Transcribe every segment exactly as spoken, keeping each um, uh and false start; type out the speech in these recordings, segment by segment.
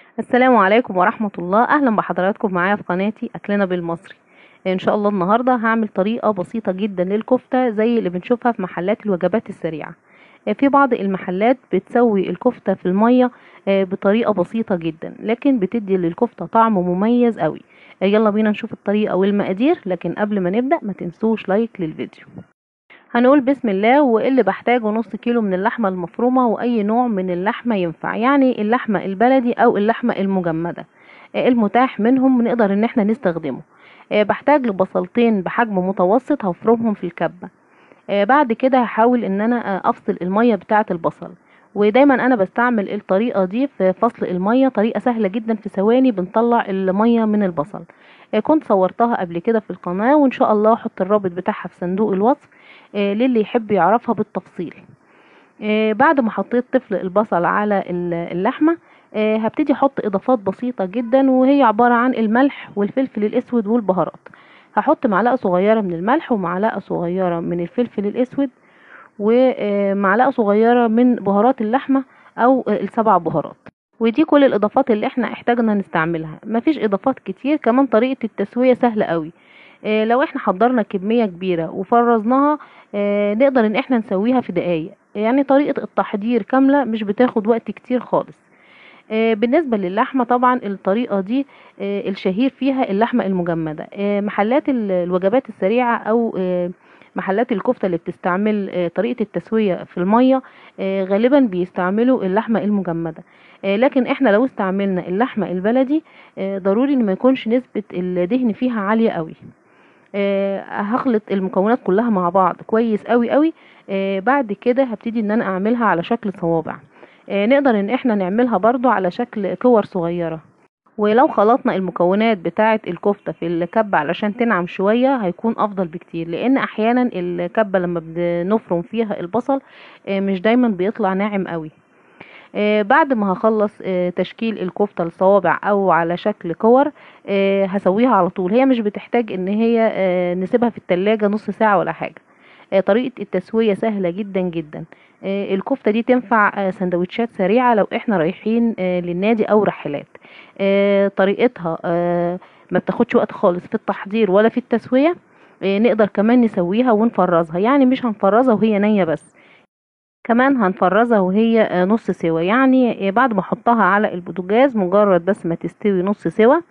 السلام عليكم ورحمة الله. اهلا بحضراتكم معايا في قناتي اكلنا بالمصري. ان شاء الله النهاردة هعمل طريقة بسيطة جدا للكفتة زي اللي بنشوفها في محلات الوجبات السريعة. في بعض المحلات بتسوي الكفتة في المية بطريقة بسيطة جدا، لكن بتدي للكفتة طعم مميز قوي. يلا بينا نشوف الطريقة والمقادير، لكن قبل ما نبدأ ما تنسوش لايك للفيديو. هنقول بسم الله. واللي بحتاجه نص كيلو من اللحمة المفرومة، واي نوع من اللحمة ينفع، يعني اللحمة البلدي او اللحمة المجمدة المتاح منهم نقدر ان احنا نستخدمه. بحتاج لبصلتين بحجم متوسط هفرمهم في الكبة. بعد كده هحاول ان انا افصل المية بتاعة البصل، ودايما انا بستعمل الطريقة دي في فصل المية، طريقة سهلة جدا، في ثواني بنطلع المية من البصل. كنت صورتها قبل كده في القناة، وان شاء الله احط الرابط بتاعها في صندوق الوصف للي يحب يعرفها بالتفصيل. بعد ما حطيت طفل البصل على اللحمة، هبتدي احط اضافات بسيطة جدا، وهي عبارة عن الملح والفلفل الاسود والبهارات. هحط معلقة صغيرة من الملح ومعلقة صغيرة من الفلفل الاسود ومعلقة صغيرة من بهارات اللحمة او السبع بهارات. ودي كل الاضافات اللي احنا احتاجنا نستعملها، مفيش اضافات كتير. كمان طريقة التسوية سهلة قوي. اه لو احنا حضرنا كمية كبيرة وفرزناها، اه نقدر ان احنا نسويها في دقايق. يعني طريقة التحضير كاملة، مش بتاخد وقت كتير خالص. اه بالنسبة للحمة، طبعا الطريقة دي اه الشهير فيها اللحمة المجمدة. اه محلات الوجبات السريعة او اه محلات الكفتة اللي بتستعمل اه طريقة التسوية في المية، اه غالبا بيستعملوا اللحمة المجمدة. اه لكن احنا لو استعملنا اللحمة البلدي، اه ضروري ان ما يكونش نسبة الدهن فيها عالية قوي. آه هخلط المكونات كلها مع بعض كويس قوي قوي. آه بعد كده هبتدي ان انا اعملها على شكل صوابع. آه نقدر ان احنا نعملها برضو على شكل كور صغيرة. ولو خلطنا المكونات بتاعة الكفتة في الكبة علشان تنعم شوية هيكون افضل بكتير، لان احيانا الكبة لما بنفرم فيها البصل آه مش دايما بيطلع ناعم قوي. آه بعد ما هخلص آه تشكيل الكفتة لصوابع او على شكل كور، آه هسويها على طول. هي مش بتحتاج ان هي آه نسيبها في التلاجة نص ساعة ولا حاجة. آه طريقة التسوية سهلة جدا جدا. آه الكفتة دي تنفع آه سندوتشات سريعة لو احنا رايحين آه للنادي او رحلات. آه طريقتها آه ما بتاخدش وقت خالص في التحضير ولا في التسوية. آه نقدر كمان نسويها ونفرزها، يعني مش هنفرزها وهي نية بس، كمان هنفرزها وهي نص سوا. يعني بعد ما احطها على البوتاجاز مجرد بس ما تستوي نص سوا،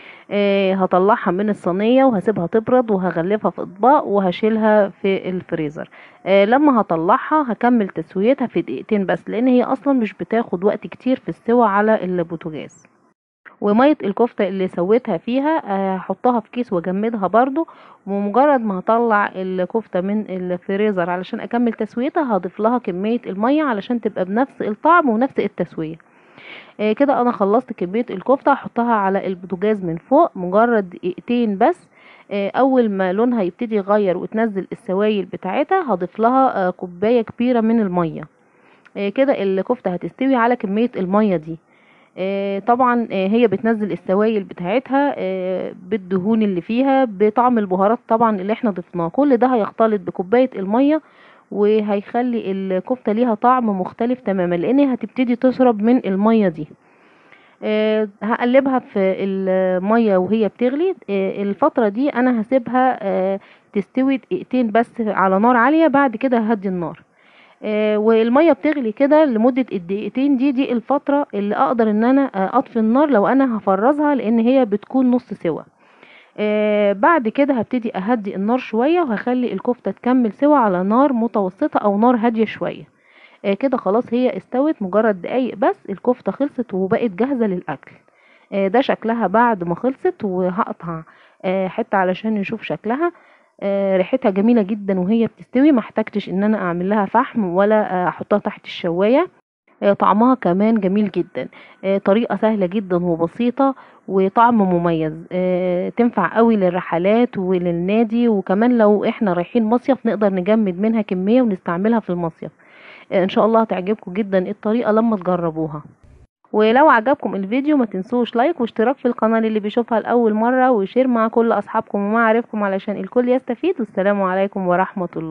هطلعها من الصينية وهسيبها تبرد، وهغلفها في اطباق وهشيلها في الفريزر. لما هطلعها هكمل تسويتها في دقيقتين بس، لان هي اصلا مش بتاخد وقت كتير في السوا على البوتاجاز. ومية الكفتة اللي سويتها فيها هحطها في كيس واجمدها برضو. ومجرد ما هطلع الكفتة من الفريزر علشان اكمل تسويتها هضيف لها كمية المية علشان تبقى بنفس الطعم ونفس التسوية. آه كده انا خلصت كمية الكفتة. هحطها على البوتاجاز من فوق مجرد دقيقتين بس. آه اول ما لونها يبتدي يغير وتنزل السوائل بتاعتها هضيف لها آه كوباية كبيرة من المية. آه كده الكفتة هتستوي على كمية المية دي. آه طبعا آه هي بتنزل السوائل بتاعتها آه بالدهون اللي فيها، بطعم البهارات طبعا اللي احنا ضفناه. كل ده هيختلط بكوباية المية، وهيخلي الكفتة ليها طعم مختلف تماما، لان هتبتدي تشرب من المية دي. أه هقلبها في المية وهي بتغلي. أه الفترة دي انا هسيبها أه تستوي دقيقتين بس على نار عالية، بعد كده هدي النار. أه والمية بتغلي كده لمدة الدقيقتين دي دي الفترة اللي اقدر ان انا اطفي النار لو انا هفرزها، لان هي بتكون نص سوا. آه بعد كده هبتدي اهدي النار شوية، وهخلي الكفتة تكمل سوا على نار متوسطة او نار هادية شوية. آه كده خلاص هي استوت، مجرد دقايق بس الكفتة خلصت وبقت جاهزة للاكل. آه ده شكلها بعد ما خلصت، وهقطع آه حتة علشان نشوف شكلها. آه ريحتها جميلة جدا وهي بتستوي، ما احتاجتش ان انا اعمل لها فحم ولا آه احطها تحت الشواية. طعمها كمان جميل جدا. طريقة سهلة جدا وبسيطة وطعم مميز. تنفع قوي للرحلات وللنادي، وكمان لو احنا رايحين مصيف نقدر نجمد منها كمية ونستعملها في المصيف. ان شاء الله هتعجبكم جدا الطريقة لما تجربوها. ولو عجبكم الفيديو ما تنسوش لايك واشتراك في القناة اللي بيشوفها لأول مرة، وشير مع كل أصحابكم ومعارفكم علشان الكل يستفيد. والسلام عليكم ورحمة الله.